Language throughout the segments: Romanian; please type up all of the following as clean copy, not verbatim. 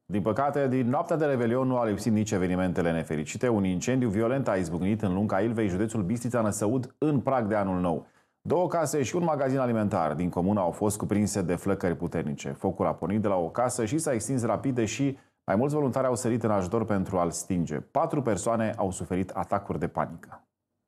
Din păcate, din noaptea de Revelion nu au lipsit nici evenimentele nefericite. Un incendiu violent a izbucnit în Lunca Ilvei, județul Bistrița-Năsăud, în prag de anul nou. 2 case și un magazin alimentar din comună au fost cuprinse de flăcări puternice. Focul a pornit de la o casă și s-a extins rapid, deși mai mulți voluntari au sărit în ajutor pentru a-l stinge. 4 persoane au suferit atacuri de panică.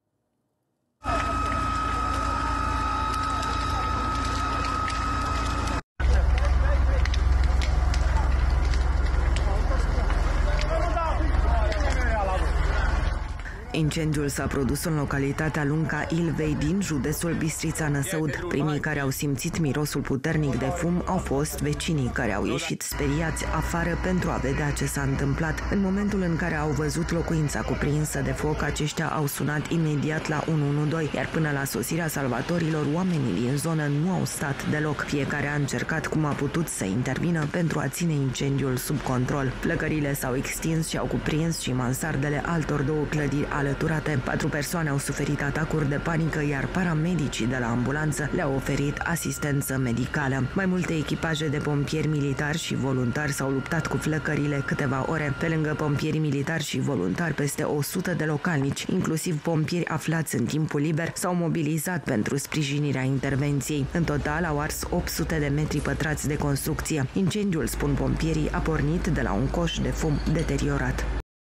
Incendiul s-a produs în localitatea Lunca Ilvei din județul Bistrița-Năsăud. Primii care au simțit mirosul puternic de fum au fost vecinii, care au ieșit speriați afară pentru a vedea ce s-a întâmplat. În momentul în care au văzut locuința cuprinsă de foc, aceștia au sunat imediat la 112, iar până la sosirea salvatorilor, oamenii din zonă nu au stat deloc. Fiecare a încercat cum a putut să intervină pentru a ține incendiul sub control. Flăcările s-au extins și au cuprins și mansardele altor 2 clădiri alăturate. 4 persoane au suferit atacuri de panică, iar paramedicii de la ambulanță le-au oferit asistență medicală. Mai multe echipaje de pompieri militari și voluntari s-au luptat cu flăcările câteva ore. Pe lângă pompieri militari și voluntari, peste 100 de localnici, inclusiv pompieri aflați în timpul liber, s-au mobilizat pentru sprijinirea intervenției. În total au ars 800 de metri pătrați de construcție. Incendiul, spun pompierii, a pornit de la un coș de fum deteriorat.